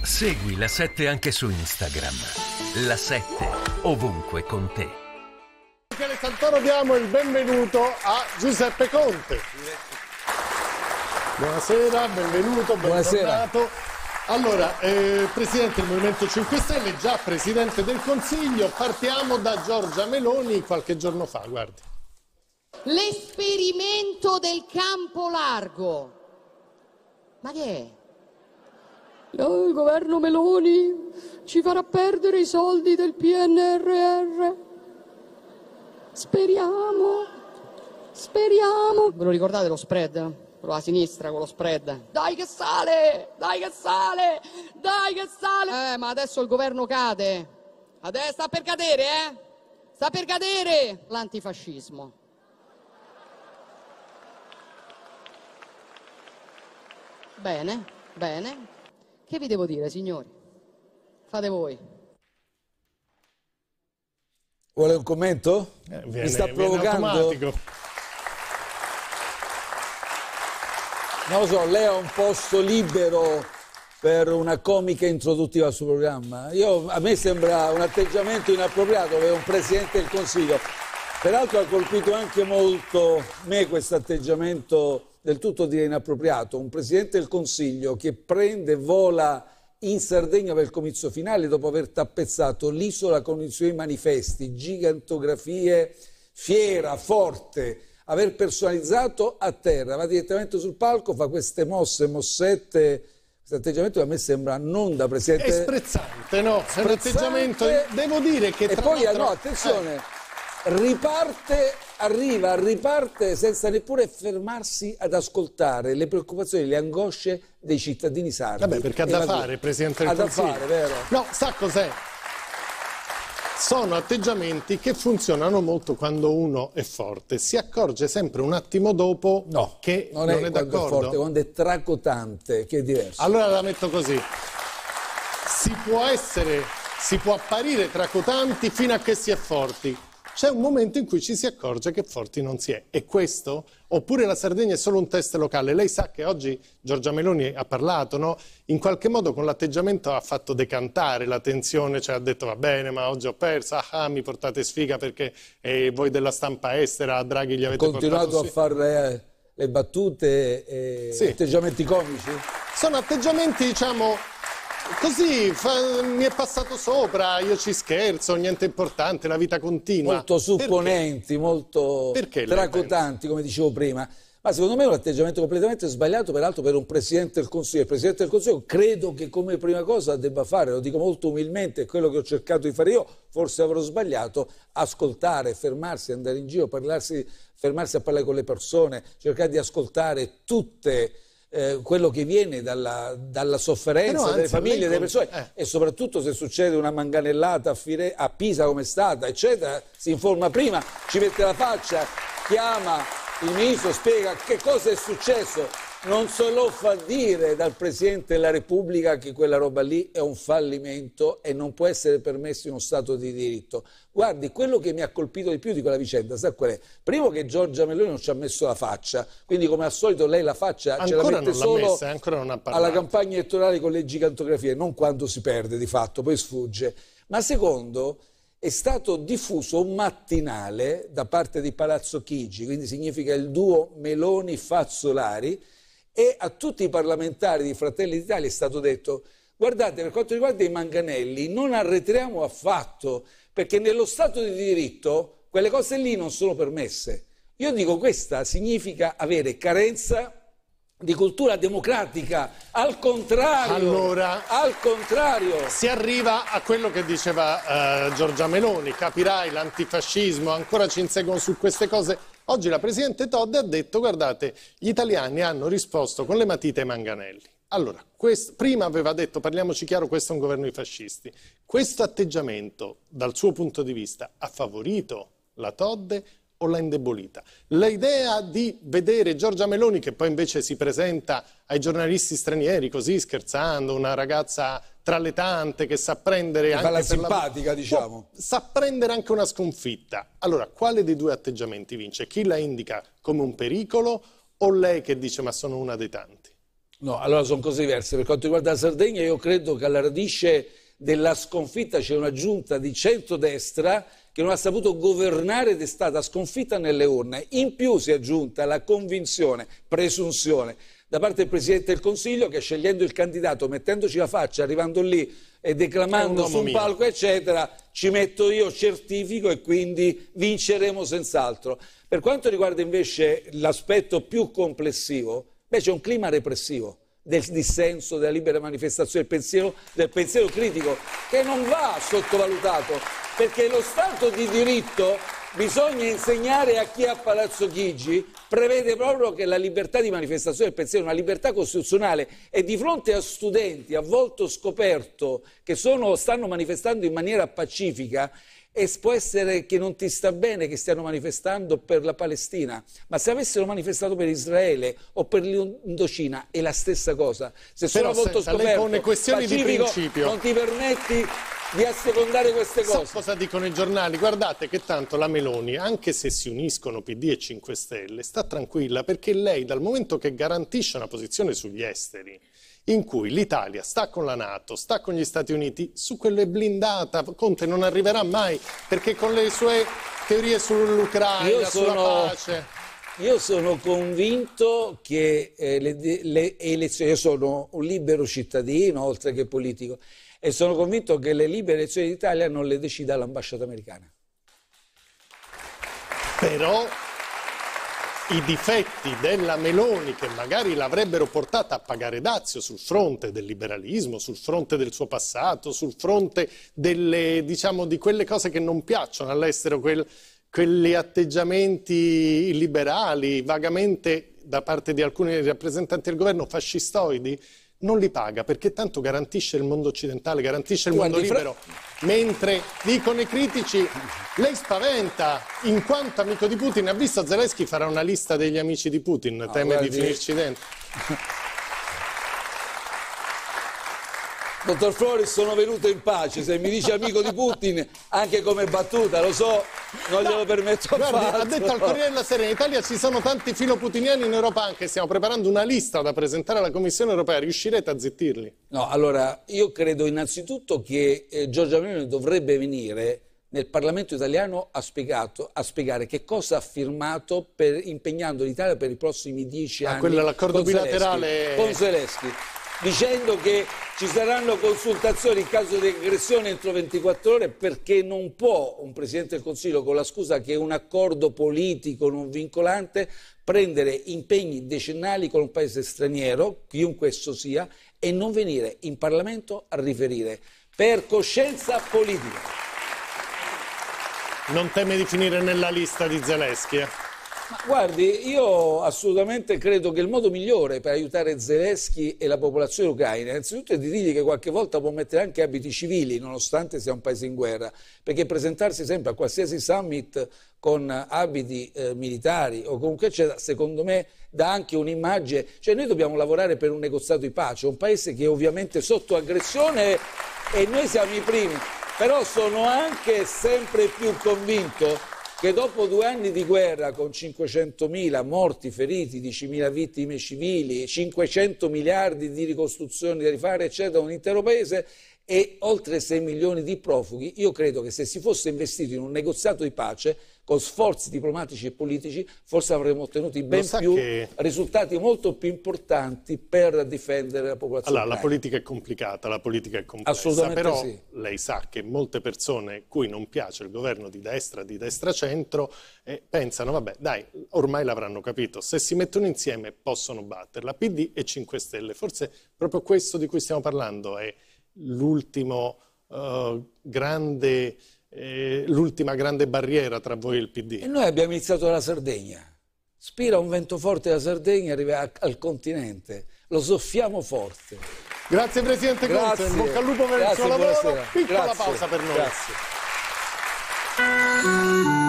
Segui La 7 anche su Instagram. La 7 ovunque con te. Michele Santoro, diamo il benvenuto a Giuseppe Conte. Buonasera, benvenuto, bentornato. Allora, Presidente del Movimento 5 Stelle, già Presidente del Consiglio, partiamo da Giorgia Meloni qualche giorno fa, guardi. L'esperimento del campo largo. Ma che è? Il governo Meloni ci farà perdere i soldi del PNRR. Speriamo. Ve lo ricordate lo spread? Quello alla sinistra, con lo spread. Dai che sale! Ma adesso il governo cade. Adesso sta per cadere, Sta per cadere l'antifascismo. Bene. Che vi devo dire, signori? Fate voi. Vuole un commento? Mi sta provocando? Automatico. Non lo so, lei ha un posto libero per una comica introduttiva al suo programma. A me sembra un atteggiamento inappropriato per un Presidente del Consiglio. Peraltro ha colpito anche molto me questo atteggiamento del tutto dire inappropriato. Un Presidente del Consiglio che vola in Sardegna per il comizio finale dopo aver tappezzato l'isola con i suoi manifesti, gigantografie, fiera, forte, aver personalizzato a terra, va direttamente sul palco, fa queste mossette. Questo atteggiamento a me sembra non da Presidente... È sprezzante, no? È un atteggiamento, devo dire che... E poi, no, attenzione... riparte senza neppure fermarsi ad ascoltare le preoccupazioni, le angosce dei cittadini sardi. Vabbè, perché ha da fare, Presidente del Consiglio. Ha da fare, vero? No, sa cos'è? Sono atteggiamenti che funzionano molto quando uno è forte. Si accorge sempre un attimo dopo che non è d'accordo. È forte, quando è tracotante, che è diverso. Allora la metto così. Si può apparire tracotanti fino a che si è forti. C'è un momento in cui ci si accorge che forti non si è. E questo? Oppure la Sardegna è solo un test locale? Lei sa che oggi Giorgia Meloni ha parlato, no? In qualche modo con l'atteggiamento ha fatto decantare la tensione, cioè ha detto va bene ma oggi ho perso, mi portate sfiga perché voi della stampa estera a Draghi gli avete portato continuato a fare le battute e atteggiamenti comici? Sono atteggiamenti, diciamo... Così mi è passato sopra, io ci scherzo, niente importante, la vita continua. Molto supponenti, molto tracotanti, come dicevo prima. Ma secondo me è un atteggiamento completamente sbagliato, peraltro per un Presidente del Consiglio. Il Presidente del Consiglio credo che come prima cosa debba fare, lo dico molto umilmente, è quello che ho cercato di fare io, forse avrò sbagliato, ascoltare, fermarsi, andare in giro, fermarsi a parlare con le persone, cercare di ascoltare tutte... quello che viene dalla sofferenza delle famiglie, delle persone e soprattutto se succede una manganellata a Pisa come è stata, eccetera, si informa prima, ci mette la faccia, chiama il ministro, spiega che cosa è successo, non se lo fa dire dal Presidente della Repubblica che quella roba lì è un fallimento e non può essere permesso in uno Stato di diritto. Guardi, quello che mi ha colpito di più di quella vicenda, sa qual è? Primo che Giorgia Meloni non ci ha messo la faccia, quindi come al solito lei la faccia ancora ce la mette solo alla campagna elettorale con le gigantografie, non quando si perde di fatto, poi sfugge. Ma secondo, è stato diffuso un mattinale da parte di Palazzo Chigi, quindi significa il duo Meloni-Fazzolari, e a tutti i parlamentari di Fratelli d'Italia è stato detto: guardate, per quanto riguarda i manganelli non arretriamo affatto, perché nello Stato di diritto quelle cose lì non sono permesse. Io dico, questa significa avere carenza di cultura democratica, al contrario. Allora, al contrario. Si arriva a quello che diceva Giorgia Meloni, capirai l'antifascismo, ancora ci inseguono su queste cose. Oggi la Presidente Todde ha detto, guardate, gli italiani hanno risposto con le matite ai manganelli. Allora, prima aveva detto, parliamoci chiaro, questo è un governo di fascisti. Questo atteggiamento, dal suo punto di vista, ha favorito la Todde o l'ha indebolita? L'idea di vedere Giorgia Meloni, che poi invece si presenta ai giornalisti stranieri così scherzando, una ragazza tra le tante che sa prendere anche la simpatica, diciamo. Sa prendere anche una sconfitta. Allora, quale dei due atteggiamenti vince? Chi la indica come un pericolo o lei che dice ma sono una dei tanti? No, allora sono cose diverse. Per quanto riguarda la Sardegna, io credo che alla radice della sconfitta c'è una giunta di centrodestra che non ha saputo governare ed è stata sconfitta nelle urne. In più si è aggiunta la convinzione, presunzione, da parte del Presidente del Consiglio che scegliendo il candidato, mettendoci la faccia, arrivando lì e declamando su un palco, eccetera, ci metto io, certifico e quindi vinceremo senz'altro. Per quanto riguarda invece l'aspetto più complessivo, c'è un clima repressivo del dissenso, della libera manifestazione del pensiero critico che non va sottovalutato, perché lo Stato di diritto, bisogna insegnare a chi ha Palazzo Chigi, prevede proprio che la libertà di manifestazione del pensiero è una libertà costituzionale, e di fronte a studenti a volto scoperto che stanno manifestando in maniera pacifica, e può essere che non ti sta bene che stiano manifestando per la Palestina, ma se avessero manifestato per Israele o per l'Indocina è la stessa cosa. Se sono a volto scoperto, questioni pacifico, di principio, non ti permetti di assecondare queste cose. Cosa dicono i giornali? Guardate che tanto la Meloni, anche se si uniscono PD e 5 Stelle, sta tranquilla, perché lei, dal momento che garantisce una posizione sugli esteri, in cui l'Italia sta con la NATO, sta con gli Stati Uniti, su quello è blindata. Conte non arriverà mai, perché con le sue teorie sull'Ucraina, sulla pace... Io sono convinto che le elezioni, io sono un libero cittadino oltre che politico, e sono convinto che le libere elezioni d'Italia non le decida l'ambasciata americana. Però i difetti della Meloni, che magari l'avrebbero portata a pagare dazio sul fronte del liberalismo, sul fronte del suo passato, sul fronte delle, diciamo, di quelle cose che non piacciono all'estero, quegli atteggiamenti liberali, vagamente da parte di alcuni rappresentanti del governo fascistoidi, non li paga, perché tanto garantisce il mondo occidentale, garantisce il mondo libero. Mentre, dicono i critici, lei spaventa in quanto amico di Putin. Ha visto Zelensky farà una lista degli amici di Putin, teme di finirci dentro. Dottor Floris, sono venuto in pace, se mi dice amico di Putin, anche come battuta, lo so, non glielo permetto affatto. Guardi, ha detto al Corriere della Sera, in Italia ci sono tanti filoputiniani, in Europa anche, stiamo preparando una lista da presentare alla Commissione Europea, riuscirete a zittirli? No, allora, io credo innanzitutto che Giorgia Meloni dovrebbe venire nel Parlamento italiano a spiegare che cosa ha firmato impegnando l'Italia per i prossimi 10 anni. Quello è l'accordo bilaterale con Zelensky, dicendo che ci saranno consultazioni in caso di aggressione entro 24 ore, perché non può un Presidente del Consiglio, con la scusa che è un accordo politico non vincolante, prendere impegni decennali con un paese straniero, chiunque esso sia, e non venire in Parlamento a riferire per coscienza politica. Non teme di finire nella lista di Zelensky? Ma guardi, io assolutamente credo che il modo migliore per aiutare Zelensky e la popolazione ucraina innanzitutto è di dirgli che qualche volta può mettere anche abiti civili nonostante sia un paese in guerra, perché presentarsi sempre a qualsiasi summit con abiti militari o comunque eccetera, secondo me dà anche un'immagine, cioè noi dobbiamo lavorare per un negoziato di pace, un paese che è ovviamente sotto aggressione e noi siamo i primi, però sono anche sempre più convinto che dopo 2 anni di guerra con 500.000 morti, feriti, 10.000 vittime civili, 500 miliardi di ricostruzioni da rifare, eccetera, un intero paese e oltre 6 milioni di profughi, io credo che se si fosse investito in un negoziato di pace con sforzi diplomatici e politici forse avremmo ottenuto ben più risultati molto più importanti per difendere la popolazione. Allora, la politica è complicata, la politica è complessa, però sì. Lei sa che molte persone cui non piace il governo di destra centro pensano, vabbè dai, ormai l'avranno capito, se si mettono insieme possono batterla, PD e 5 Stelle, forse proprio questo di cui stiamo parlando è l'ultima grande barriera tra voi e il PD. E noi abbiamo iniziato dalla Sardegna. Spira un vento forte da Sardegna, arriva al continente. Lo soffiamo forte. Grazie Presidente Conte, in bocca al lupo per il suo lavoro. Piccola pausa per noi. Grazie.